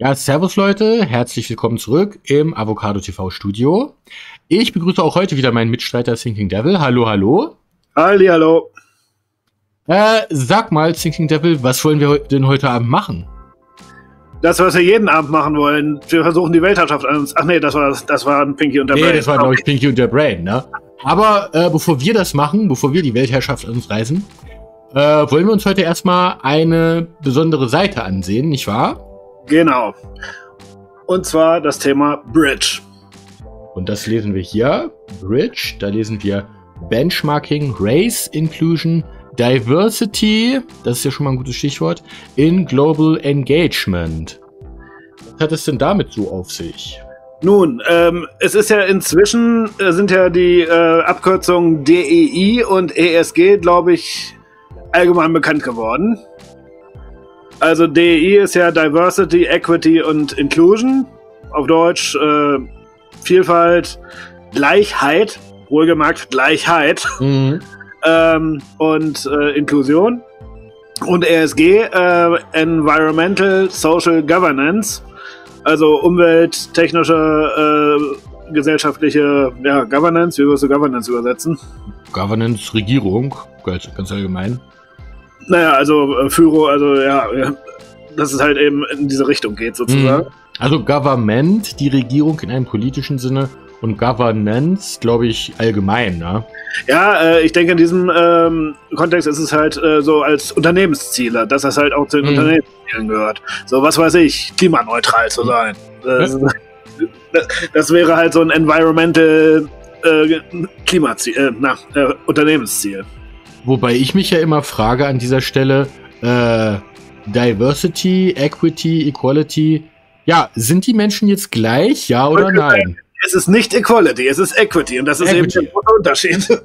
Ja, servus Leute, herzlich willkommen zurück im Avocado TV Studio. Ich begrüße auch heute wieder meinen Mitstreiter Thinking Devil. Hallo, hallo. Hallo. Sag mal, Thinking Devil, was wollen wir denn heute Abend machen? Das, was wir jeden Abend machen wollen. Wir versuchen die Weltherrschaft an uns. Ach nee, das war Pinky und der Brain. Nee, das war, glaube ich, Pinky und der Brain, ne? Aber bevor wir das machen, bevor wir die Weltherrschaft an uns reißen, wollen wir uns heute erstmal eine besondere Seite ansehen, nicht wahr? Genau. Und zwar das Thema Bridge. Und das lesen wir hier. Bridge, da lesen wir Benchmarking, Race, Inclusion, Diversity, das ist ja schon mal ein gutes Stichwort, in Global Engagement. Was hat es denn damit so auf sich? Nun, es ist ja inzwischen, sind ja die Abkürzungen DEI und ESG, glaube ich, allgemein bekannt geworden. Also DEI ist ja Diversity, Equity und Inclusion. Auf Deutsch Vielfalt, Gleichheit, wohlgemerkt Gleichheit. Mhm. Und Inklusion. Und ESG, Environmental Social Governance, also umwelttechnische, gesellschaftliche Governance. Wie würdest du Governance übersetzen? Governance, Regierung, ganz allgemein. Naja, also Führung, also dass es halt eben in diese Richtung geht sozusagen. Also Government, die Regierung in einem politischen Sinne, und Governance, glaube ich, allgemein, ne? Ja, ich denke, in diesem Kontext ist es halt so als Unternehmensziele, dass das halt auch zu den Unternehmenszielen gehört. So, was weiß ich, klimaneutral zu sein. Das wäre halt so ein Environmental Klimaziel, Unternehmensziel. Wobei ich mich ja immer frage an dieser Stelle, Diversity, Equity, Equality, ja, sind die Menschen jetzt gleich, ja oder nein? Es ist nicht Equality, es ist Equity und das ist Equity. Eben der große Unterschied.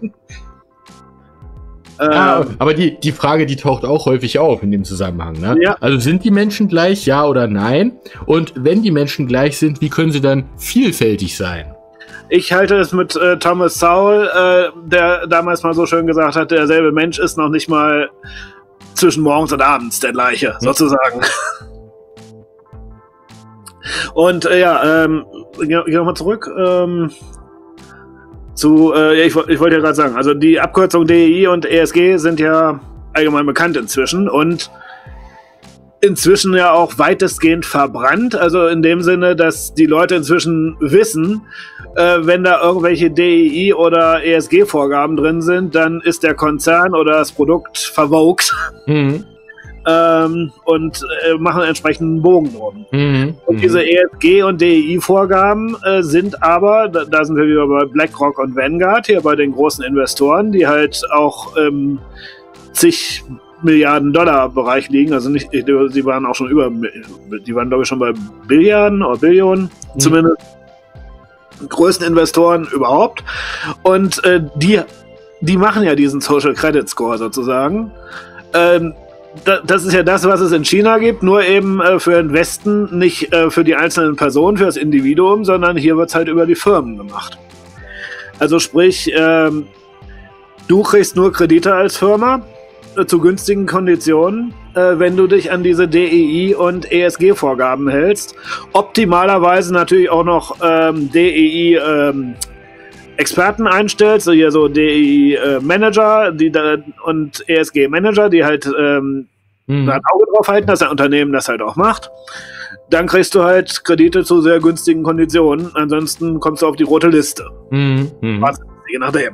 Aber die Frage, die taucht auch häufig auf in dem Zusammenhang, ne? Ja. Also sind die Menschen gleich, ja oder nein? Und wenn die Menschen gleich sind, wie können sie dann vielfältig sein? Ich halte es mit Thomas Sowell, der damals mal so schön gesagt hat, derselbe Mensch ist noch nicht mal zwischen morgens und abends der gleiche, sozusagen. Und geh nochmal zurück ich wollte ja gerade sagen, also die Abkürzung DEI und ESG sind ja allgemein bekannt inzwischen und inzwischen ja auch weitestgehend verbrannt, also in dem Sinne, dass die Leute inzwischen wissen, wenn da irgendwelche DEI oder ESG-Vorgaben drin sind, dann ist der Konzern oder das Produkt verwogt. Und machen entsprechend einen Bogen drum. Und diese ESG- und DEI-Vorgaben sind aber, da sind wir wieder bei BlackRock und Vanguard, hier bei den großen Investoren, die halt auch zig Milliarden Dollar Bereich liegen, also nicht, sie waren auch schon die waren glaube ich schon bei Billiarden oder Billionen, zumindest größten Investoren überhaupt. Und die machen ja diesen Social Credit Score sozusagen. Das ist ja das, was es in China gibt, nur eben für den Westen, nicht für die einzelnen Personen, für das Individuum, sondern hier wird es halt über die Firmen gemacht. Also sprich, du kriegst nur Kredite als Firma zu günstigen Konditionen, wenn du dich an diese DEI und ESG-Vorgaben hältst. Optimalerweise natürlich auch noch DEI Experten einstellst, so hier so DEI-Manager und ESG-Manager, die halt da ein Auge drauf halten, dass ein Unternehmen das halt auch macht. Dann kriegst du halt Kredite zu sehr günstigen Konditionen, ansonsten kommst du auf die rote Liste. Was, je nachdem.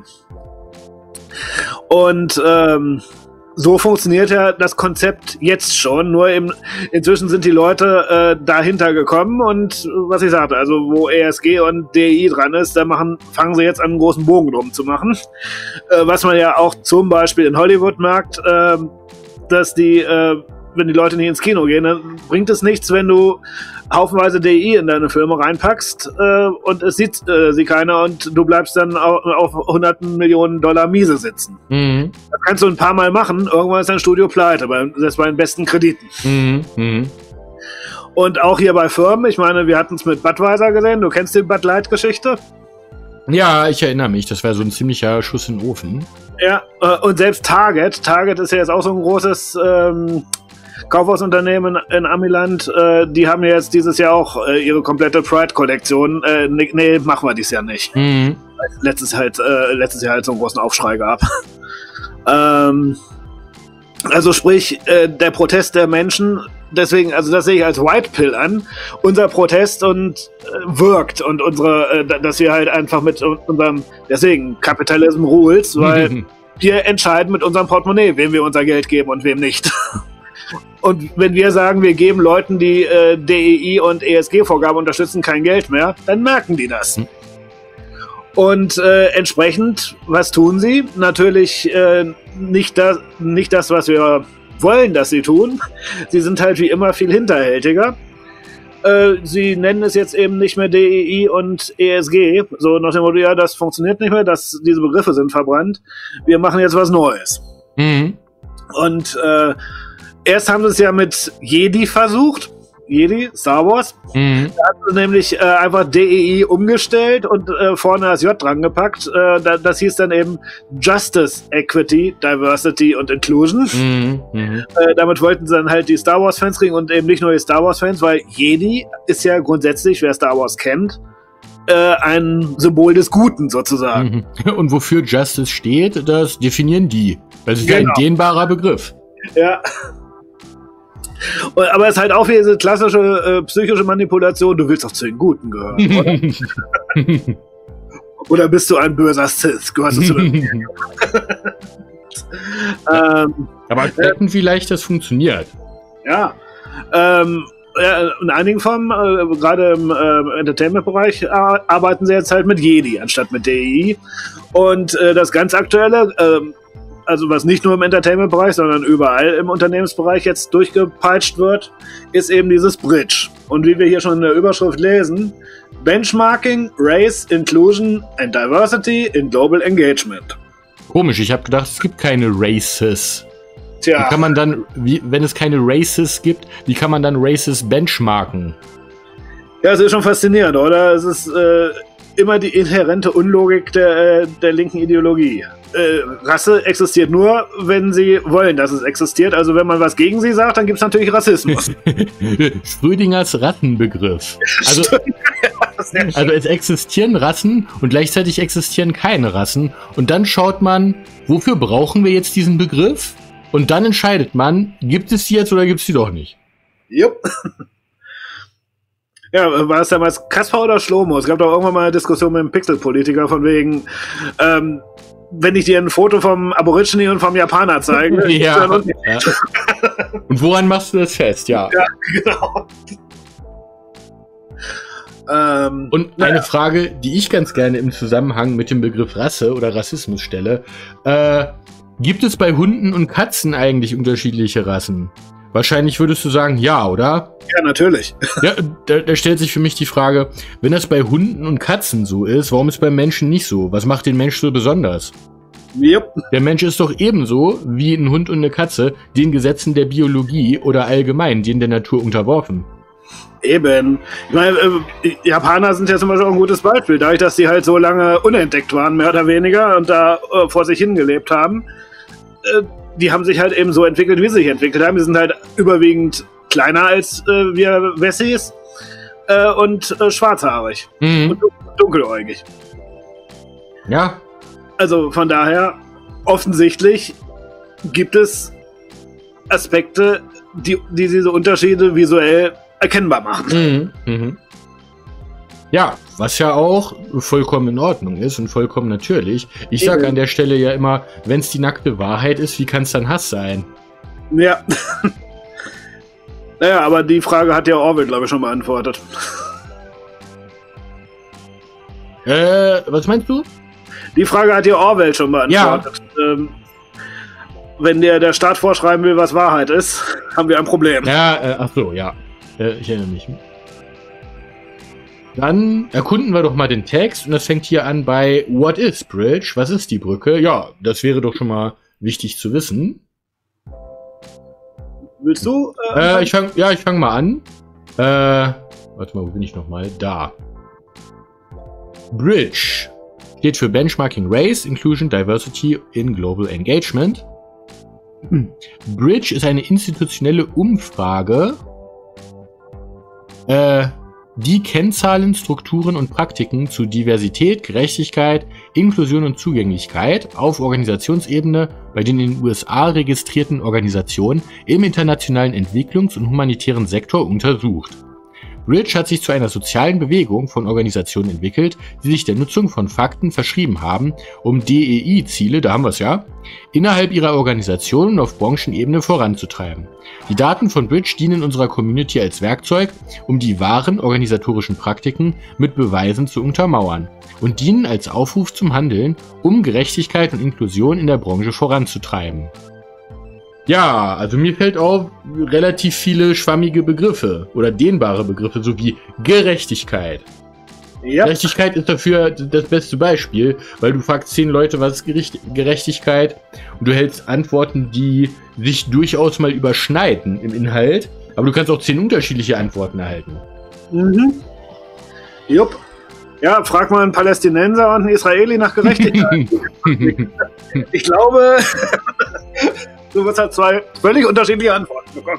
Und so funktioniert ja das Konzept jetzt schon, nur inzwischen sind die Leute dahinter gekommen und was ich sagte, also wo ESG und DEI dran ist, da fangen sie jetzt an, einen großen Bogen drum zu machen. Was man ja auch zum Beispiel in Hollywood merkt, dass wenn die Leute nicht ins Kino gehen, dann bringt es nichts, wenn du haufenweise DEI in deine Filme reinpackst und es sieht sie keiner und du bleibst dann auf hunderten Millionen Dollar Miese sitzen. Das kannst du ein paar Mal machen, irgendwann ist dein Studio pleite, selbst bei den besten Krediten. Und auch hier bei Firmen, ich meine, wir hatten es mit Budweiser gesehen, du kennst die Bud Light-Geschichte? Ja, ich erinnere mich, das war so ein ziemlicher Schuss in den Ofen. Ja, und selbst Target ist ja jetzt auch so ein großes Kaufhausunternehmen in Amiland, die haben jetzt dieses Jahr auch ihre komplette Pride-Kollektion. Nee, machen wir dieses Jahr nicht. Mhm. Letztes Jahr halt so einen großen Aufschrei gab. Also sprich, der Protest der Menschen, deswegen, also das sehe ich als White Pill an, unser Protest und wirkt und dass wir halt einfach mit unserem, deswegen Capitalism rules, weil wir entscheiden mit unserem Portemonnaie, wem wir unser Geld geben und wem nicht. Und wenn wir sagen, wir geben Leuten, die DEI und ESG-Vorgaben unterstützen, kein Geld mehr, dann merken die das. Und entsprechend, was tun sie? Natürlich nicht das, was wir wollen, dass sie tun. Sie sind halt wie immer viel hinterhältiger. Sie nennen es jetzt eben nicht mehr DEI und ESG. So nach dem Motto, ja, das funktioniert nicht mehr, diese Begriffe sind verbrannt. Wir machen jetzt was Neues. Mhm. Und erst haben sie es ja mit Jedi versucht. Jedi, Star Wars. Mhm. Da hat sie nämlich einfach DEI umgestellt und vorne das J dran gepackt. Das hieß dann eben Justice, Equity, Diversity und Inclusion. Mhm. Mhm. Damit wollten sie dann halt die Star Wars-Fans kriegen und eben nicht nur die Star Wars-Fans, weil Jedi ist ja grundsätzlich, wer Star Wars kennt, ein Symbol des Guten sozusagen. Mhm. Und wofür Justice steht, das definieren die. Das ist ja ein dehnbarer Begriff. Ja. Aber es ist halt auch wie diese klassische psychische Manipulation, du willst doch zu den Guten gehören, oder? Oder bist du ein böser Sith? Gehörst du zu den Aber gucken, wie leicht das funktioniert. Ja. In einigen Formen, gerade im Entertainment-Bereich, arbeiten sie jetzt halt mit Jedi anstatt mit DEI. Und das ganz Aktuelle, also was nicht nur im Entertainment-Bereich, sondern überall im Unternehmensbereich jetzt durchgepeitscht wird, ist eben dieses Bridge. Und wie wir hier schon in der Überschrift lesen, Benchmarking, Race, Inclusion and Diversity in Global Engagement. Komisch, ich habe gedacht, es gibt keine Races. Tja. Wie kann man dann, wenn es keine Races gibt, wie kann man dann Races benchmarken? Ja, es ist schon faszinierend, oder? Es ist immer die inhärente Unlogik der linken Ideologie. Rasse existiert nur, wenn sie wollen, dass es existiert. Also wenn man was gegen sie sagt, dann gibt es natürlich Rassismus. Schrödingers Rattenbegriff. Also es existieren Rassen und gleichzeitig existieren keine Rassen. Und dann schaut man, wofür brauchen wir jetzt diesen Begriff? Und dann entscheidet man, gibt es die jetzt oder gibt es die doch nicht? Jupp. Ja, war es damals Kaspar oder Schlomo? Es gab doch irgendwann mal eine Diskussion mit einem Pixel-Politiker von wegen, wenn ich dir ein Foto vom Aborigine und vom Japaner zeige. Ja. Und woran machst du das fest? Ja, ja genau. Und eine Frage, die ich ganz gerne im Zusammenhang mit dem Begriff Rasse oder Rassismus stelle. Gibt es bei Hunden und Katzen eigentlich unterschiedliche Rassen? Wahrscheinlich würdest du sagen, ja, oder? Ja, natürlich. Ja, da stellt sich für mich die Frage, wenn das bei Hunden und Katzen so ist, warum ist es beim Menschen nicht so? Was macht den Mensch so besonders? Yep. Der Mensch ist doch ebenso wie ein Hund und eine Katze den Gesetzen der Biologie oder allgemein denen der Natur unterworfen. Eben. Ich meine, Japaner sind ja zum Beispiel auch ein gutes Beispiel. Dadurch, dass sie halt so lange unentdeckt waren, mehr oder weniger, und da vor sich hingelebt haben, die haben sich halt eben so entwickelt, wie sie sich entwickelt haben. Die sind halt überwiegend kleiner als wir Wessis und schwarzhaarig und dunkeläugig. Ja. Also von daher, offensichtlich gibt es Aspekte, die diese Unterschiede visuell erkennbar machen. Ja, was ja auch vollkommen in Ordnung ist und vollkommen natürlich. Ich sage an der Stelle ja immer, wenn es die nackte Wahrheit ist, wie kann es dann Hass sein? Ja. Naja, aber die Frage hat ja Orwell, glaube ich, schon beantwortet. Was meinst du? Die Frage hat ja Orwell schon beantwortet. Ja. Wenn der Staat vorschreiben will, was Wahrheit ist, haben wir ein Problem. Ja, ach so, ja. Ich erinnere mich. Dann erkunden wir doch mal den Text und das fängt hier an bei What is Bridge? Was ist die Brücke? Ja, das wäre doch schon mal wichtig zu wissen. Willst du? Ich fang mal an. Warte mal, wo bin ich nochmal? Da. Bridge steht für Benchmarking Race, Inclusion, Diversity in Global Engagement. Bridge ist eine institutionelle Umfrage, die Kennzahlen, Strukturen und Praktiken zu Diversität, Gerechtigkeit, Inklusion und Zugänglichkeit auf Organisationsebene bei den in den USA registrierten Organisationen im internationalen Entwicklungs- und humanitären Sektor untersucht. Bridge hat sich zu einer sozialen Bewegung von Organisationen entwickelt, die sich der Nutzung von Fakten verschrieben haben, um DEI-Ziele, da haben wir es ja, innerhalb ihrer Organisationen auf Branchenebene voranzutreiben. Die Daten von Bridge dienen unserer Community als Werkzeug, um die wahren organisatorischen Praktiken mit Beweisen zu untermauern und dienen als Aufruf zum Handeln, um Gerechtigkeit und Inklusion in der Branche voranzutreiben. Ja, also mir fällt auf relativ viele schwammige Begriffe oder dehnbare Begriffe, so wie Gerechtigkeit. Ja. Gerechtigkeit ist dafür das beste Beispiel, weil du fragst 10 Leute, was ist Gerechtigkeit, und du hältst Antworten, die sich durchaus mal überschneiden im Inhalt, aber du kannst auch 10 unterschiedliche Antworten erhalten. Mhm. Jupp. Ja, frag mal einen Palästinenser und einen Israeli nach Gerechtigkeit. Ich glaube, du wirst halt 2 völlig unterschiedliche Antworten bekommen.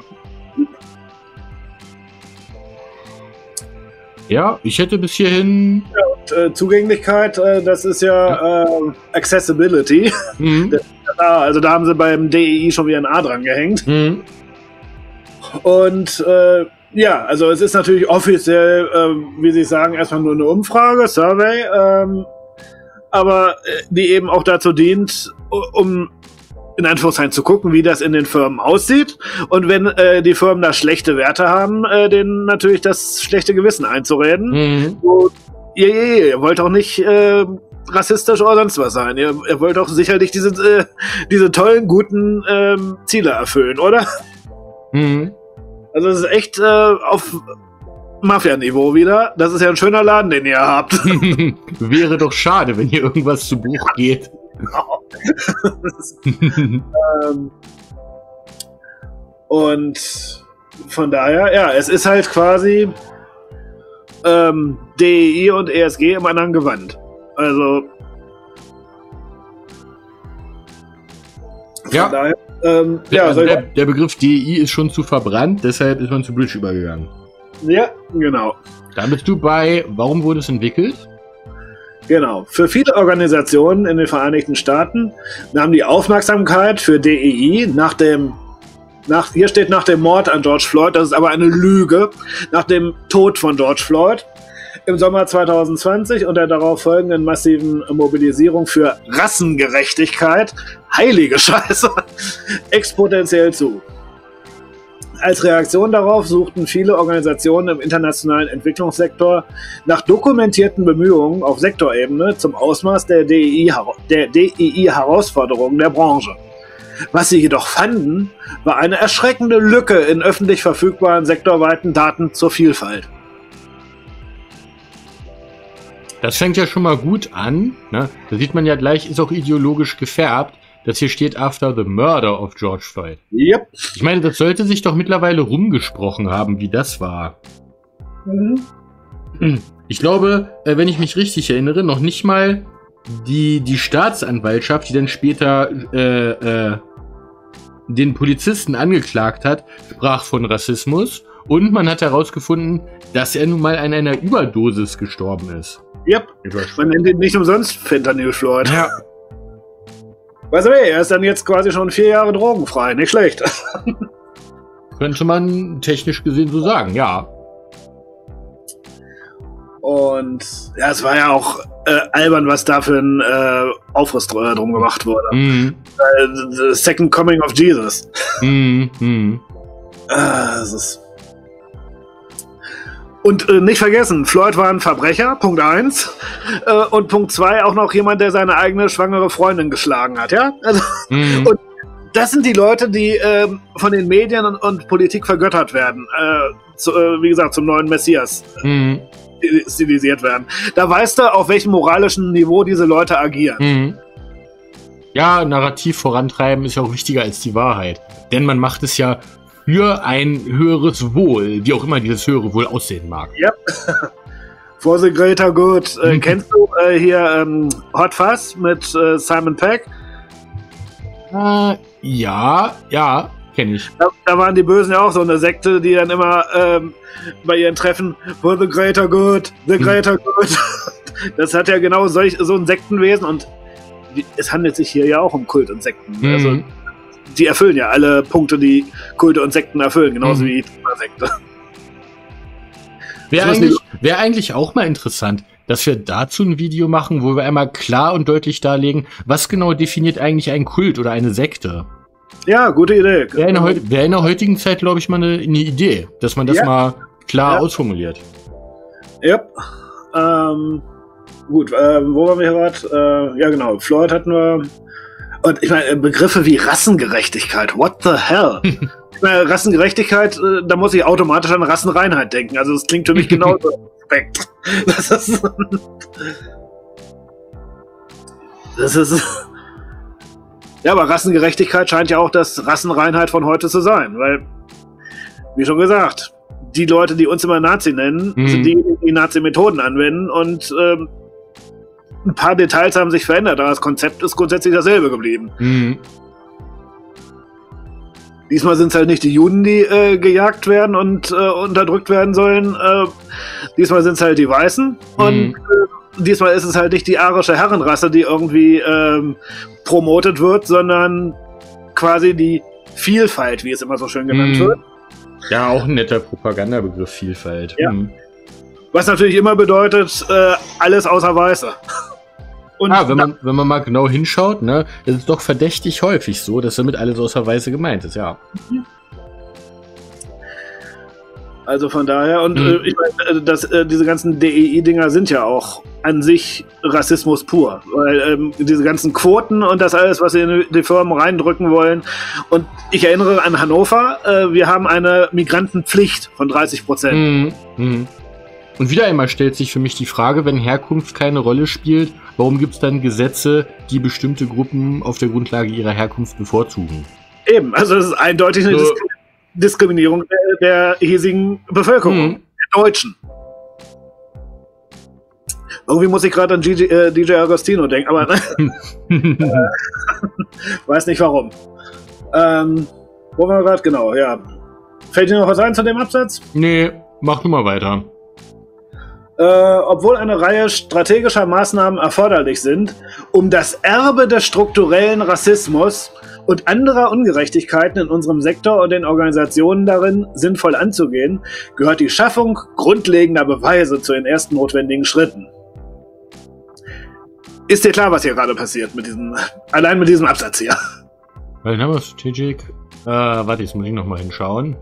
Ja, ich hätte bis hierhin... Ja, und Zugänglichkeit, das ist ja Accessibility. Mhm. Also da haben sie beim DEI schon wieder ein A dran gehängt. Mhm. Und ja, also es ist natürlich offiziell, wie Sie sagen, erstmal nur eine Umfrage, Survey, aber die eben auch dazu dient, um in Anführungszeichen zu gucken, wie das in den Firmen aussieht. Und wenn die Firmen da schlechte Werte haben, denen natürlich das schlechte Gewissen einzureden. Mhm. So, ihr wollt auch nicht rassistisch oder sonst was sein. Ihr wollt auch sicherlich diese tollen, guten Ziele erfüllen, oder? Mhm. Also es ist echt auf Mafia-Niveau wieder. Das ist ja ein schöner Laden, den ihr habt. Wäre doch schade, wenn hier irgendwas zu Bruch geht. Genau. Und von daher, ja, es ist halt quasi DEI und ESG im anderen Gewand. Also ja, daher, also der Begriff DEI ist schon zu verbrannt, deshalb ist man zu Bridge übergegangen. Ja, genau. Dann bist du bei, warum wurde es entwickelt? Genau. Für viele Organisationen in den Vereinigten Staaten nahm die Aufmerksamkeit für DEI hier steht nach dem Mord an George Floyd, das ist aber eine Lüge, nach dem Tod von George Floyd im Sommer 2020 und der darauf folgenden massiven Mobilisierung für Rassengerechtigkeit, heilige Scheiße, exponentiell zu. Als Reaktion darauf suchten viele Organisationen im internationalen Entwicklungssektor nach dokumentierten Bemühungen auf Sektorebene zum Ausmaß der DEI-Herausforderungen der Branche. Was sie jedoch fanden, war eine erschreckende Lücke in öffentlich verfügbaren sektorweiten Daten zur Vielfalt. Das fängt ja schon mal gut an, ne? Da sieht man ja gleich, ist auch ideologisch gefärbt. Das hier steht after the murder of George Floyd. Yep. Ich meine, das sollte sich doch mittlerweile rumgesprochen haben, wie das war. Mhm. Ich glaube, wenn ich mich richtig erinnere, noch nicht mal die Staatsanwaltschaft, die dann später den Polizisten angeklagt hat, sprach von Rassismus. Und man hat herausgefunden, dass er nun mal an einer Überdosis gestorben ist. Yep. Man nennt ihn nicht umsonst Fentanyl Floyd. Ja. Weißt du, er ist dann jetzt quasi schon 4 Jahre drogenfrei. Nicht schlecht. Könnte man technisch gesehen so sagen, ja. Und ja, es war ja auch albern, was da für ein Aufriss drum gemacht wurde. Mhm. The Second Coming of Jesus. Mhm. Das ist... Und nicht vergessen, Floyd war ein Verbrecher, Punkt 1. Und Punkt 2, auch noch jemand, der seine eigene schwangere Freundin geschlagen hat, ja? Also, und das sind die Leute, die von den Medien und Politik vergöttert werden. Wie gesagt, zum neuen Messias stilisiert werden. Da weißt du, auf welchem moralischen Niveau diese Leute agieren. Ja, Narrativ vorantreiben ist ja auch wichtiger als die Wahrheit. Denn man macht es ja für ein höheres Wohl, wie auch immer dieses höhere Wohl aussehen mag. Ja. For the greater good. Kennst du hier Hot Fuzz mit Simon Pegg? Ja, kenne ich. Da waren die Bösen ja auch so eine Sekte, die dann immer bei ihren Treffen for the greater good, the greater good. Das hat ja genau so ein Sektenwesen und es handelt sich hier ja auch um Kult und Sekten. Also die erfüllen ja alle Punkte, die Kulte und Sekten erfüllen, genauso wie die Sekte. Wäre eigentlich auch mal interessant, dass wir dazu ein Video machen, wo wir einmal klar und deutlich darlegen, was genau definiert eigentlich ein Kult oder eine Sekte. Ja, gute Idee. Wäre in der heutigen Zeit, glaube ich, mal eine Idee, dass man das mal klar ausformuliert. Ja. Gut, wo waren wir gerade? Ja, genau. Floyd hatten wir. Und ich meine, Begriffe wie Rassengerechtigkeit. What the hell? Ich meine, Rassengerechtigkeit, da muss ich automatisch an Rassenreinheit denken. Also, es klingt für mich genauso. Respekt. Das ist. Ja, aber Rassengerechtigkeit scheint ja auch das Rassenreinheit von heute zu sein, weil, wie schon gesagt, die Leute, die uns immer Nazi nennen, sind diejenigen, die Nazi-Methoden anwenden und ein paar Details haben sich verändert, aber das Konzept ist grundsätzlich dasselbe geblieben. Diesmal sind es halt nicht die Juden, die gejagt werden und unterdrückt werden sollen. Diesmal sind es halt die Weißen und diesmal ist es halt nicht die arische Herrenrasse, die irgendwie promotet wird, sondern quasi die Vielfalt, wie es immer so schön genannt wird. Ja, auch ein netter Propagandabegriff, Vielfalt. Ja. Was natürlich immer bedeutet, alles außer Weiße. Und wenn man mal genau hinschaut, ne, ist es doch verdächtig häufig so, dass damit alles außer Weiße gemeint ist, ja. Also von daher, und ich meine, diese ganzen DEI-Dinger sind ja auch an sich Rassismus pur. Weil diese ganzen Quoten und das alles, was sie in die Firmen reindrücken wollen. Und ich erinnere an Hannover, wir haben eine Migrantenpflicht von 30%. Und wieder einmal stellt sich für mich die Frage, wenn Herkunft keine Rolle spielt, warum gibt es dann Gesetze, die bestimmte Gruppen auf der Grundlage ihrer Herkunft bevorzugen? Eben, also das ist eindeutig eine Diskriminierung der hiesigen Bevölkerung, der Deutschen. Irgendwie muss ich gerade an DJ Agostino denken, aber weiß nicht warum. Wo waren wir gerade? Genau, ja. Fällt dir noch was ein zu dem Absatz? Nee, mach du mal weiter. Obwohl eine Reihe strategischer Maßnahmen erforderlich sind, um das Erbe des strukturellen Rassismus und anderer Ungerechtigkeiten in unserem Sektor und den Organisationen darin sinnvoll anzugehen, gehört die Schaffung grundlegender Beweise zu den ersten notwendigen Schritten. Ist dir klar, was hier gerade passiert allein mit diesem Absatz hier? Dann haben wir Strategic. Warte, jetzt muss ich nochmal hinschauen.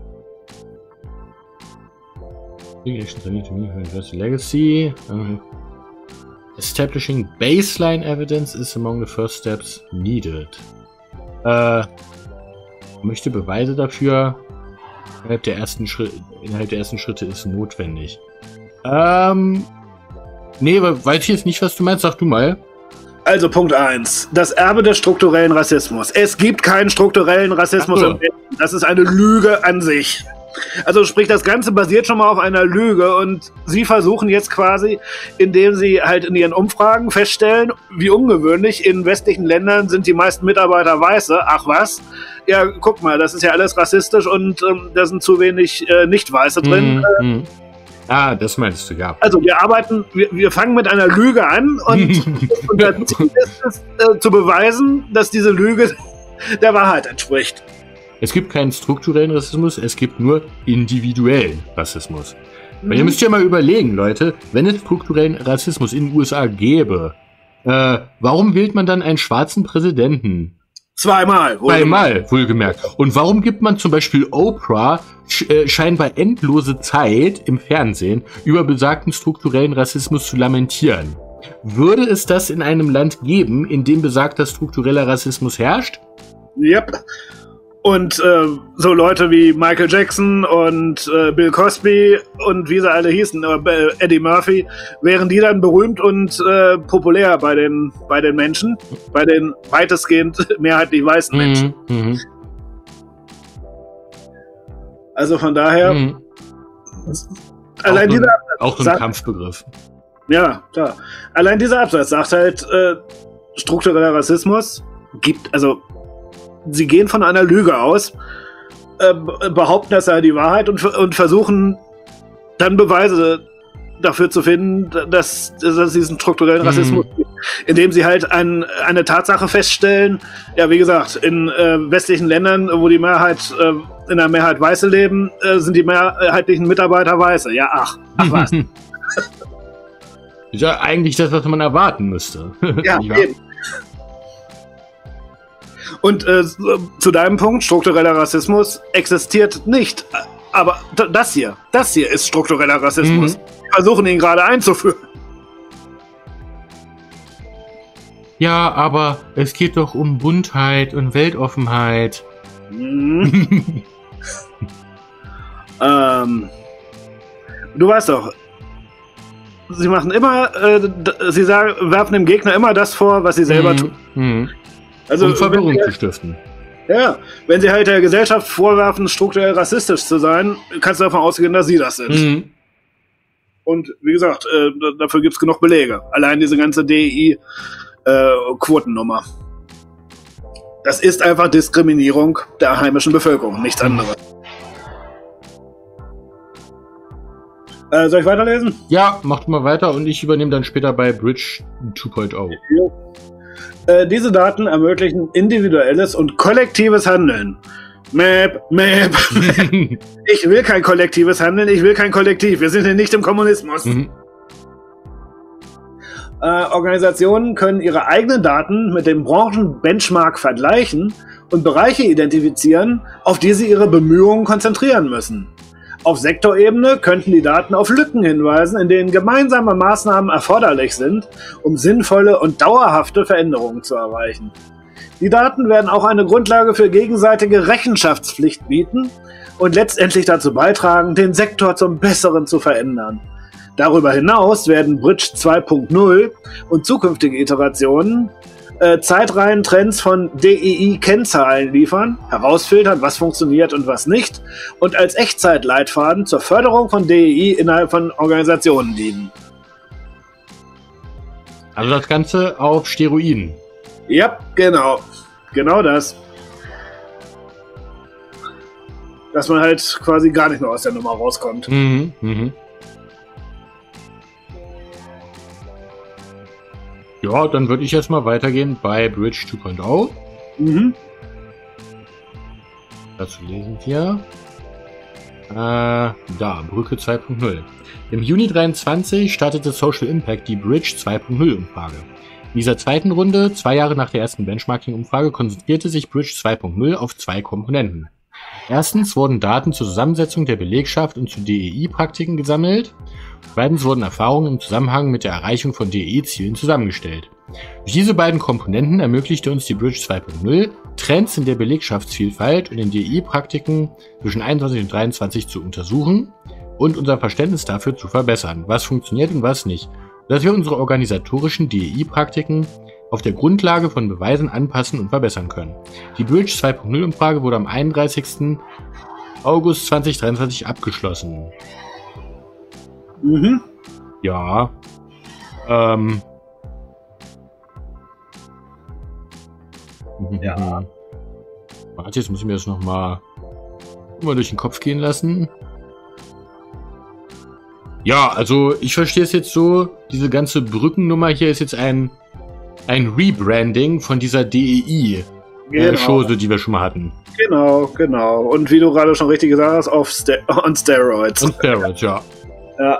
Legacy. Establishing baseline evidence is among the first steps needed. Möchte Beweise dafür innerhalb der ersten Schritte ist notwendig. Nee, weiß ich jetzt nicht, was du meinst. Sag du mal. Also Punkt 1. Das Erbe des strukturellen Rassismus. Es gibt keinen strukturellen Rassismus im Westen. Das ist eine Lüge an sich. Also sprich, das Ganze basiert schon mal auf einer Lüge und sie versuchen jetzt quasi, indem sie halt in ihren Umfragen feststellen, wie ungewöhnlich, in westlichen Ländern sind die meisten Mitarbeiter Weiße. Ach was? Ja, guck mal, das ist ja alles rassistisch und da sind zu wenig Nicht-Weiße drin. Ah, das meinst du, ja. Also wir fangen mit einer Lüge an und unser Ziel ist es, zu beweisen, dass diese Lüge der Wahrheit entspricht. Es gibt keinen strukturellen Rassismus, es gibt nur individuellen Rassismus. Weil ihr müsst ja mal überlegen, Leute, wenn es strukturellen Rassismus in den USA gäbe, warum wählt man dann einen schwarzen Präsidenten? Zweimal, wohlgemerkt. Und warum gibt man zum Beispiel Oprah scheinbar endlose Zeit im Fernsehen, über besagten strukturellen Rassismus zu lamentieren? Würde es das in einem Land geben, in dem besagter struktureller Rassismus herrscht? Yep. Und so Leute wie Michael Jackson und Bill Cosby und wie sie alle hießen, Eddie Murphy, wären die dann berühmt und populär bei den Menschen, bei den weitestgehend mehrheitlich weißen Menschen. Also von daher, allein dieser Absatz auch so ein Kampfbegriff. Ja, klar. Allein dieser Absatz sagt halt, struktureller Rassismus gibt, also sie gehen von einer Lüge aus, behaupten, das sei die Wahrheit und versuchen dann Beweise dafür zu finden, dass es diesen strukturellen Rassismus gibt, indem sie halt eine Tatsache feststellen. Ja, wie gesagt, in westlichen Ländern, wo die Mehrheit in der Mehrheit Weiße leben, sind die mehrheitlichen Mitarbeiter Weiße. Ja, ach was. Ist ja eigentlich das, was man erwarten müsste. Ja, eben. Und zu deinem Punkt, struktureller Rassismus existiert nicht. Aber das hier ist struktureller Rassismus. Wir versuchen ihn gerade einzuführen. Ja, aber es geht doch um Buntheit und Weltoffenheit. Du weißt doch, sie machen immer, werfen dem Gegner immer das vor, was sie selber tun. Also, um Verwirrung zu stiften. Ja, wenn sie halt der Gesellschaft vorwerfen, strukturell rassistisch zu sein, kannst du davon ausgehen, dass sie das sind. Und wie gesagt, dafür gibt es genug Belege. Allein diese ganze DEI-Quotennummer. Das ist einfach Diskriminierung der heimischen Bevölkerung, nichts anderes. Soll ich weiterlesen? Ja, macht mal weiter und ich übernehme dann später bei Bridge 2.0. Diese Daten ermöglichen individuelles und kollektives Handeln. Map. Ich will kein kollektives Handeln, ich will kein Kollektiv. Wir sind hier nicht im Kommunismus. Organisationen können ihre eigenen Daten mit dem Branchenbenchmark vergleichen und Bereiche identifizieren, auf die sie ihre Bemühungen konzentrieren müssen. Auf Sektorebene könnten die Daten auf Lücken hinweisen, in denen gemeinsame Maßnahmen erforderlich sind, um sinnvolle und dauerhafte Veränderungen zu erreichen. Die Daten werden auch eine Grundlage für gegenseitige Rechenschaftspflicht bieten und letztendlich dazu beitragen, den Sektor zum Besseren zu verändern. Darüber hinaus werden Bridge 2.0 und zukünftige Iterationen Zeitreihen-Trends von DEI-Kennzahlen liefern, herausfiltern, was funktioniert und was nicht, und als Echtzeitleitfaden zur Förderung von DEI innerhalb von Organisationen dienen. Also das Ganze auf Steroiden. Ja, genau. Genau das. Dass man halt quasi gar nicht mehr aus der Nummer rauskommt. Ja, dann würde ich jetzt mal weitergehen bei Bridge 2.0. Dazu lesen wir. Da, Brücke 2.0. Im Juni 23 startete Social Impact die Bridge 2.0 Umfrage. In dieser zweiten Runde, 2 Jahre nach der ersten Benchmarking-Umfrage, konzentrierte sich Bridge 2.0 auf 2 Komponenten. Erstens wurden Daten zur Zusammensetzung der Belegschaft und zu DEI-Praktiken gesammelt. Zweitens wurden Erfahrungen im Zusammenhang mit der Erreichung von DEI-Zielen zusammengestellt. Durch diese beiden Komponenten ermöglichte uns die Bridge 2.0, Trends in der Belegschaftsvielfalt und in DEI-Praktiken zwischen 21 und 23 zu untersuchen und unser Verständnis dafür zu verbessern, was funktioniert und was nicht, sodass wir unsere organisatorischen DEI-Praktiken auf der Grundlage von Beweisen anpassen und verbessern können. Die Bridge 2.0-Umfrage wurde am 31. August 2023 abgeschlossen. Ja. Ja. Warte, jetzt muss ich mir das nochmal durch den Kopf gehen lassen. Ja, also ich verstehe es jetzt so, diese ganze Brückennummer hier ist jetzt ein Rebranding von dieser DEI-Chose, die wir schon mal hatten. Genau. Und wie du gerade schon richtig gesagt hast, on Steroids. On Steroids, ja. Ja.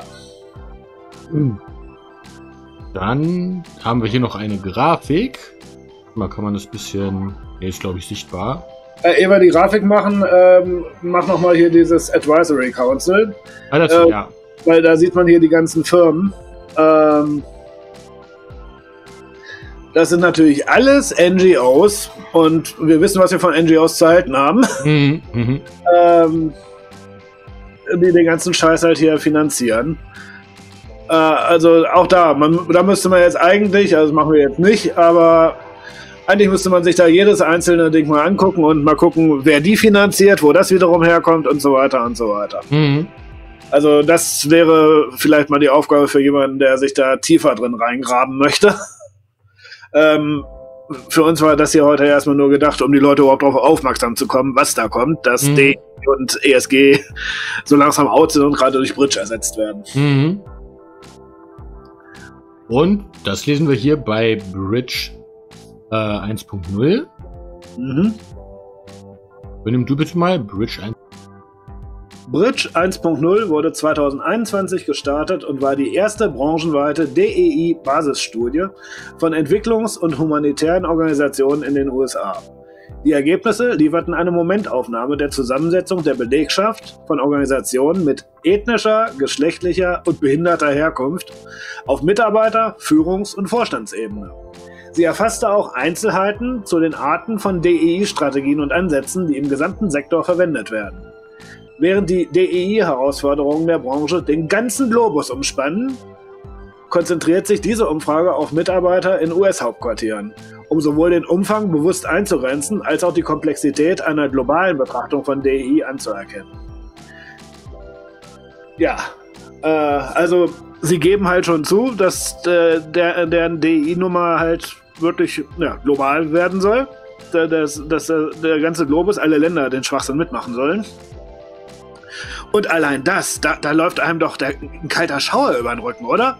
Dann haben wir hier noch eine Grafik. Mal kann man das bisschen... Ne, ist glaube ich sichtbar. Ehe wir die Grafik machen, mach nochmal hier dieses Advisory Council. Das, ja. Weil da sieht man hier die ganzen Firmen. Das sind natürlich alles NGOs und wir wissen, was wir von NGOs zu halten haben. Die den ganzen Scheiß halt hier finanzieren. Also auch da müsste man jetzt eigentlich, also das machen wir jetzt nicht, aber eigentlich müsste man sich da jedes einzelne Ding mal angucken und mal gucken, wer die finanziert, wo das wiederum herkommt und so weiter und so weiter. Also das wäre vielleicht mal die Aufgabe für jemanden, der sich da tiefer drin reingraben möchte. für uns war das hier heute erstmal nur gedacht, um die Leute überhaupt darauf aufmerksam zu kommen, was da kommt, dass DEI und ESG so langsam out sind und gerade durch Bridge ersetzt werden. Mhm. Und das lesen wir hier bei Bridge 1.0. Mhm. Übernimm du bitte mal Bridge 1. Bridge 1.0 wurde 2021 gestartet und war die erste branchenweite DEI-Basisstudie von Entwicklungs- und humanitären Organisationen in den USA. Die Ergebnisse lieferten eine Momentaufnahme der Zusammensetzung der Belegschaft von Organisationen mit ethnischer, geschlechtlicher und behinderter Herkunft auf Mitarbeiter-, Führungs- und Vorstandsebene. Sie erfasste auch Einzelheiten zu den Arten von DEI-Strategien und Ansätzen, die im gesamten Sektor verwendet werden. Während die DEI-Herausforderungen der Branche den ganzen Globus umspannen, konzentriert sich diese Umfrage auf Mitarbeiter in US-Hauptquartieren, um sowohl den Umfang bewusst einzugrenzen, als auch die Komplexität einer globalen Betrachtung von DEI anzuerkennen. Ja, also sie geben halt schon zu, dass deren DEI-Nummer halt wirklich global werden soll, dass der ganze Globus, alle Länder den Schwachsinn mitmachen sollen. Und allein das, da läuft einem doch ein kalter Schauer über den Rücken, oder?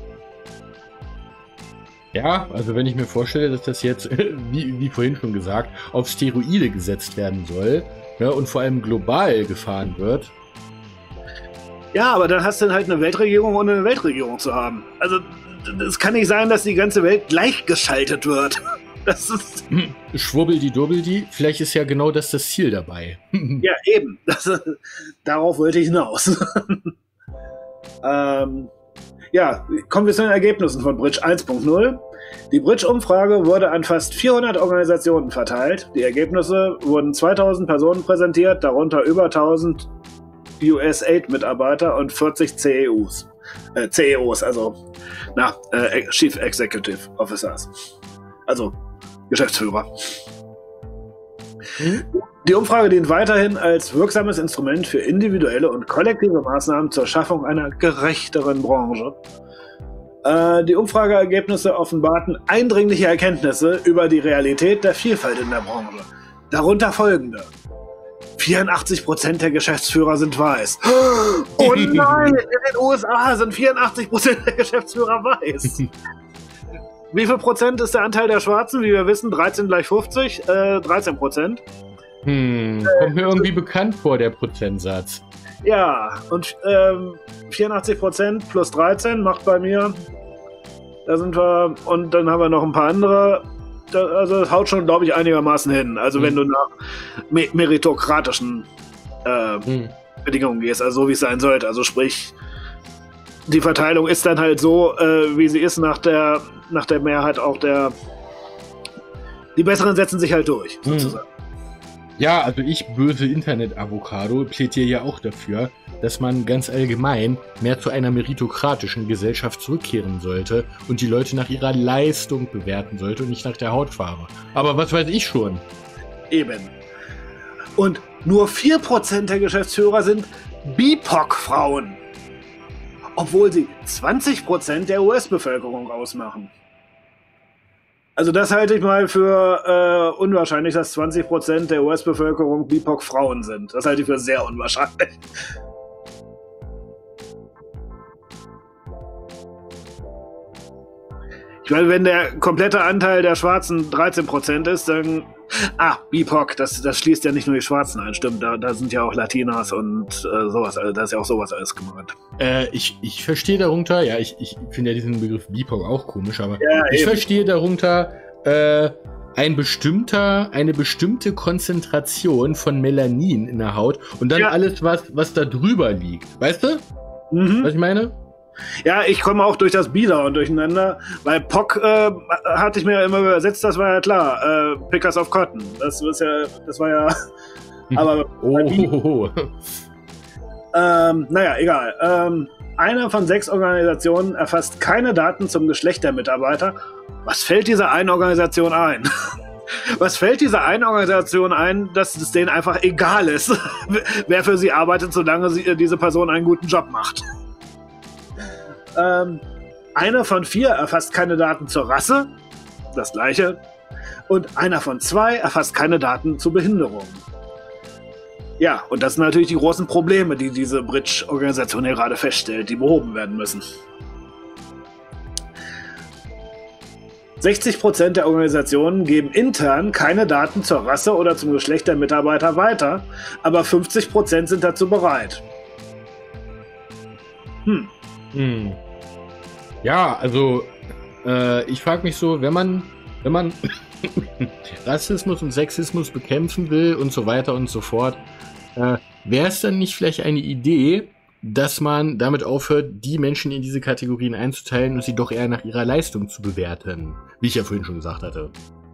Ja, also wenn ich mir vorstelle, dass das jetzt, wie vorhin schon gesagt, auf Steroide gesetzt werden soll, und vor allem global gefahren wird. Ja, aber dann hast du halt eine Weltregierung, ohne eine Weltregierung zu haben. Also es kann nicht sein, dass die ganze Welt gleichgeschaltet wird. Das ist Schwubbeldi-dubbeldi, vielleicht ist ja genau das Ziel dabei. Ja, eben. Darauf wollte ich hinaus. Ja, kommen wir zu den Ergebnissen von Bridge 1.0. Die Bridge-Umfrage wurde an fast 400 Organisationen verteilt. Die Ergebnisse wurden 2000 Personen präsentiert, darunter über 1000 USAID-Mitarbeiter und 40 CEOs, also Chief Executive Officers, also Geschäftsführer. Die Umfrage dient weiterhin als wirksames Instrument für individuelle und kollektive Maßnahmen zur Schaffung einer gerechteren Branche. Die Umfrageergebnisse offenbarten eindringliche Erkenntnisse über die Realität der Vielfalt in der Branche. Darunter folgende: 84% der Geschäftsführer sind weiß. Oh nein, in den USA sind 84% der Geschäftsführer weiß. Wie viel Prozent ist der Anteil der Schwarzen? Wie wir wissen, 13 gleich 50, 13%. Kommt mir irgendwie bekannt vor, der Prozentsatz. Ja, und 84% plus 13 macht bei mir, da sind wir, und dann haben wir noch ein paar andere, also das haut schon, glaube ich, einigermaßen hin. Also wenn du nach meritokratischen Bedingungen gehst, also so wie es sein sollte, also sprich, die Verteilung ist dann halt so, wie sie ist, nach der Mehrheit auch die Besseren setzen sich halt durch, sozusagen. Ja, also ich, böse Internet-Avocado, plädiere ja auch dafür, dass man ganz allgemein mehr zu einer meritokratischen Gesellschaft zurückkehren sollte und die Leute nach ihrer Leistung bewerten sollte und nicht nach der Hautfarbe. Aber was weiß ich schon? Eben. Und nur 4% der Geschäftsführer sind BIPOC-Frauen, obwohl sie 20% der US-Bevölkerung ausmachen. Also das halte ich mal für unwahrscheinlich, dass 20% der US-Bevölkerung BIPOC-Frauen sind. Das halte ich für sehr unwahrscheinlich. Ich meine, wenn der komplette Anteil der Schwarzen 13% ist, dann... BIPOC, das schließt ja nicht nur die Schwarzen ein, stimmt. Da sind ja auch Latinas und sowas, also da ist ja auch sowas alles gemeint. Ich verstehe darunter, ja, ich finde ja diesen Begriff BIPOC auch komisch, aber ja, ich verstehe darunter eine bestimmte Konzentration von Melanin in der Haut und dann alles, was da drüber liegt. Weißt du, was ich meine? Ja, ich komme auch durch das Bi da und durcheinander, weil POC hatte ich mir ja immer übersetzt, das war ja klar, Pickers of Cotton, das war ja, aber naja, egal. Eine von 6 Organisationen erfasst keine Daten zum Geschlecht der Mitarbeiter. Was fällt dieser einen Organisation ein? Was fällt dieser einen Organisation ein, dass es denen einfach egal ist, wer für sie arbeitet, solange diese Person einen guten Job macht? Eine von 4 erfasst keine Daten zur Rasse. Das gleiche. und einer von 2 erfasst keine Daten zu Behinderungen. Ja, und das sind natürlich die großen Probleme, die diese Bridge-Organisation hier gerade feststellt, die behoben werden müssen. 60% der Organisationen geben intern keine Daten zur Rasse oder zum Geschlecht der Mitarbeiter weiter, aber 50% sind dazu bereit. Ja, also ich frage mich so, wenn man Rassismus und Sexismus bekämpfen will und so weiter und so fort, wäre es dann nicht vielleicht eine Idee, dass man damit aufhört, die Menschen in diese Kategorien einzuteilen und sie doch eher nach ihrer Leistung zu bewerten, wie ich ja vorhin schon gesagt hatte.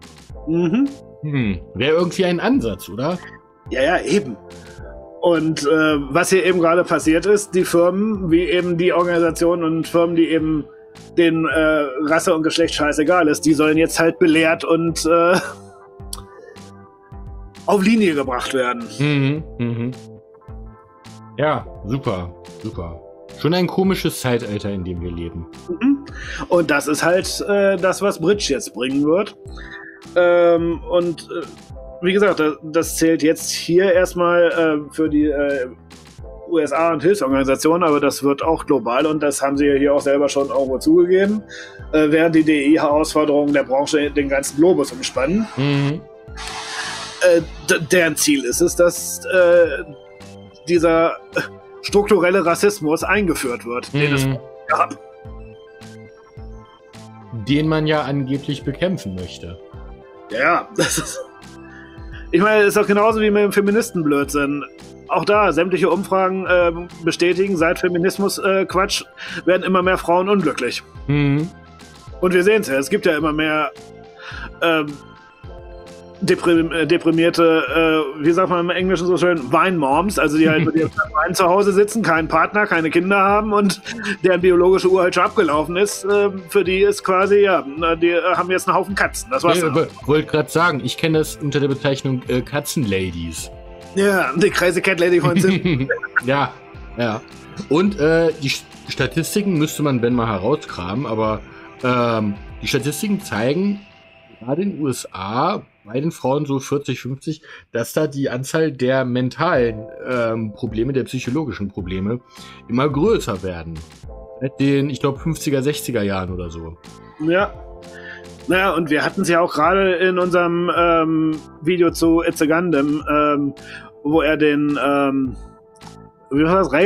Wäre irgendwie ein Ansatz, oder? Ja, eben. Und was hier eben gerade passiert ist, die Firmen, wie eben die Organisationen und Firmen, die eben denen Rasse und Geschlecht scheißegal ist, die sollen jetzt halt belehrt und auf Linie gebracht werden. Ja, super. Schon ein komisches Zeitalter, in dem wir leben. Und das ist halt das, was Bridge jetzt bringen wird. Wie gesagt, das zählt jetzt hier erstmal für die USA und Hilfsorganisationen, aber das wird auch global und das haben sie ja hier auch selber schon irgendwo zugegeben, während die DEI-Herausforderungen der Branche den ganzen Globus umspannen. Deren Ziel ist es, dass dieser strukturelle Rassismus eingeführt wird, den es gab. Den man ja angeblich bekämpfen möchte. Ja, das ist... Ich meine, es ist doch genauso wie mit dem Feministenblödsinn. Auch da, sämtliche Umfragen bestätigen, seit Feminismus Quatsch, werden immer mehr Frauen unglücklich. Und wir sehen es ja, es gibt ja immer mehr deprimierte, wie sagt man im Englischen so schön, Weinmoms, also die halt mit ihrem Wein zu Hause sitzen, keinen Partner, keine Kinder haben und deren biologische Uhr halt schon abgelaufen ist. Für die ist quasi, ja, die haben jetzt einen Haufen Katzen. Das war's. Ich wollte gerade sagen, ich kenne das unter der Bezeichnung Katzenladies. Ja, die Crazy Cat Lady von Sim. Ja. Und die Statistiken müsste man, wenn mal herauskramen, aber die Statistiken zeigen, gerade in den USA, bei den Frauen so 40, 50, dass da die Anzahl der mentalen Probleme, der psychologischen Probleme immer größer werden. Seit den, ich glaube, 50er, 60er Jahren oder so. Ja. Naja, und wir hatten es ja auch gerade in unserem Video zu It's a Gundam, wo er den, wie war das,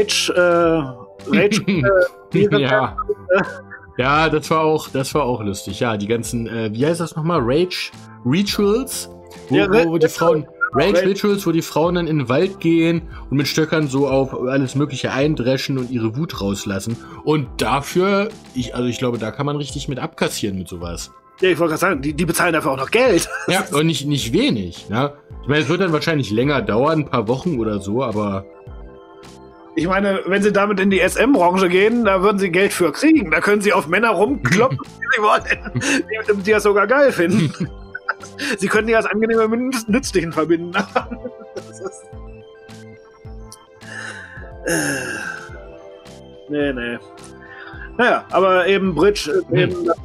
Rage Ja, das war auch lustig. Ja, die ganzen, wie heißt das nochmal? Rituals? Wo die Frauen, Rituals, wo die Frauen dann in den Wald gehen und mit Stöckern so auf alles Mögliche eindreschen und ihre Wut rauslassen. Und dafür, ich glaube, da kann man richtig mit abkassieren mit sowas. Ja, ich wollte gerade sagen, die bezahlen dafür auch noch Geld. Ja, und nicht wenig. Ne? Ich meine, es wird dann wahrscheinlich länger dauern, ein paar Wochen oder so, aber... Ich meine, wenn sie damit in die SM-Branche gehen, da würden sie Geld für kriegen. Da können sie auf Männer rumkloppen, wie sie wollen, die das sogar geil finden. Sie können die als angenehmer mit Nützlichen verbinden. Nee. Naja, aber eben Bridge ist eben das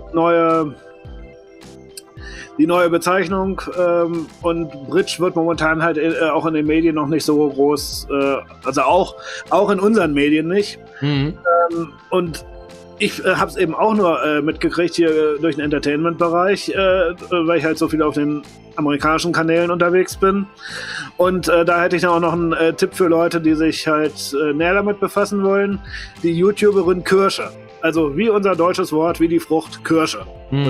die neue Bezeichnung und Bridge wird momentan halt auch in den Medien noch nicht so groß, also auch in unseren Medien nicht. Und ich habe es eben auch nur mitgekriegt hier durch den Entertainment-Bereich, weil ich halt so viel auf den amerikanischen Kanälen unterwegs bin. Und da hätte ich dann auch noch einen Tipp für Leute, die sich halt näher damit befassen wollen. Die YouTuberin Kirsche. Also wie unser deutsches Wort, wie die Frucht Kirsche.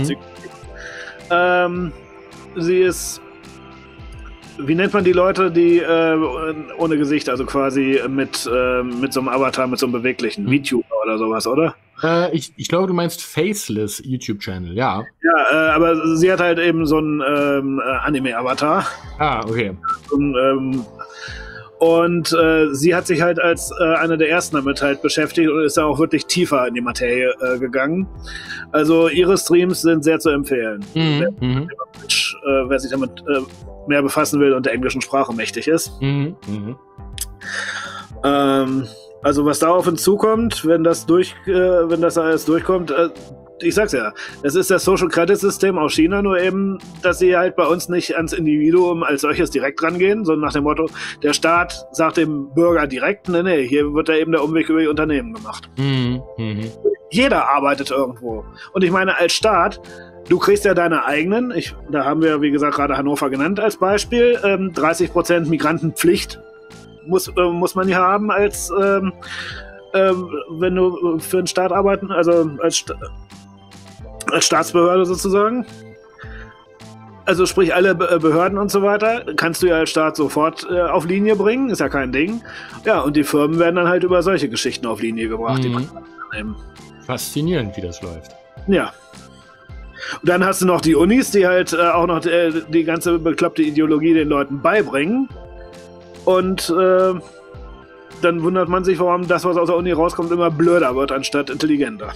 Sie ist, wie nennt man die Leute, die ohne Gesicht, also quasi mit so einem Avatar, mit so einem beweglichen VTuber oder sowas, oder? Ich glaube, du meinst Faceless YouTube-Channel, ja. Ja, aber sie hat halt eben so einen Anime-Avatar. Ah, okay. Und sie hat sich halt als eine der ersten damit halt beschäftigt und ist da auch wirklich tiefer in die Materie gegangen. Also ihre Streams sind sehr zu empfehlen. Wer sich damit mehr befassen will und der englischen Sprache mächtig ist. Also was da auf uns zukommt, wenn das alles durchkommt, ich sag's ja, das ist das Social Credit System aus China, nur eben, dass sie halt bei uns nicht ans Individuum als solches direkt rangehen, sondern nach dem Motto, der Staat sagt dem Bürger direkt, nee, hier wird da eben der Umweg über die Unternehmen gemacht. Jeder arbeitet irgendwo. Und ich meine, als Staat, du kriegst ja deine eigenen, da haben wir, wie gesagt, gerade Hannover genannt als Beispiel, 30% Migrantenpflicht muss man ja haben als wenn du für den Staat arbeiten, also als Staatsbehörde sozusagen. Also sprich alle Behörden und so weiter, kannst du ja als Staat sofort auf Linie bringen, ist ja kein Ding. Ja, und die Firmen werden dann halt über solche Geschichten auf Linie gebracht. Die faszinierend, wie das läuft. Ja. Und dann hast du noch die Unis, die halt auch noch die ganze bekloppte Ideologie den Leuten beibringen. Und dann wundert man sich, warum das, was aus der Uni rauskommt, immer blöder wird, anstatt intelligenter.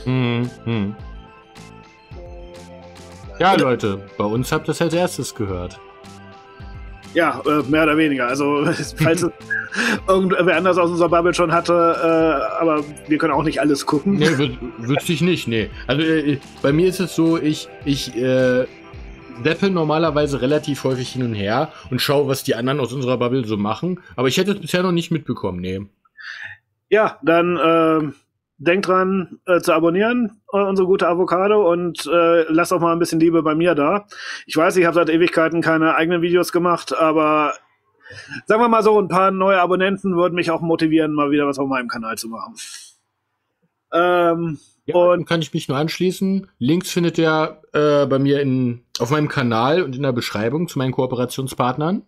Ja, Leute, bei uns habt ihr das als erstes gehört. Ja, mehr oder weniger. Also, falls es irgendwer anders aus unserer Bubble schon hatte, aber wir können auch nicht alles gucken. Nee, wüsste ich nicht, nee. Also, bei mir ist es so, ich zappe normalerweise relativ häufig hin und her und schaue, was die anderen aus unserer Bubble so machen. Aber ich hätte es bisher noch nicht mitbekommen, nee. Ja, dann denkt dran zu abonnieren, unsere gute Avocado, und lasst auch mal ein bisschen Liebe bei mir da. Ich weiß, ich habe seit Ewigkeiten keine eigenen Videos gemacht, aber sagen wir mal so, ein paar neue Abonnenten würden mich auch motivieren, mal wieder was auf meinem Kanal zu machen. Ja, und kann ich mich nur anschließen. Links findet ihr bei mir auf meinem Kanal und in der Beschreibung zu meinen Kooperationspartnern.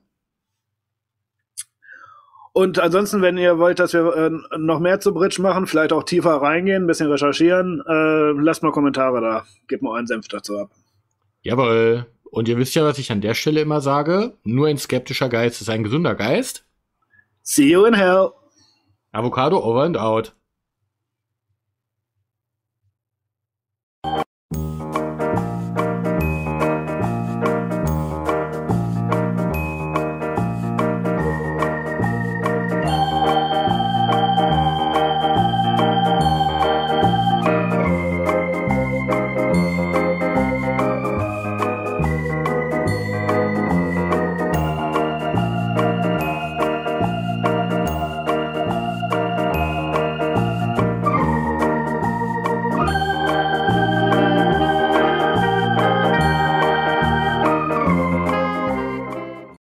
Und ansonsten, wenn ihr wollt, dass wir noch mehr zu Bridge machen, vielleicht auch tiefer reingehen, ein bisschen recherchieren, lasst mal Kommentare da. Gebt mal euren Senf dazu ab. Jawohl. Und ihr wisst ja, was ich an der Stelle immer sage. Nur ein skeptischer Geist ist ein gesunder Geist. See you in hell. Avocado over and out.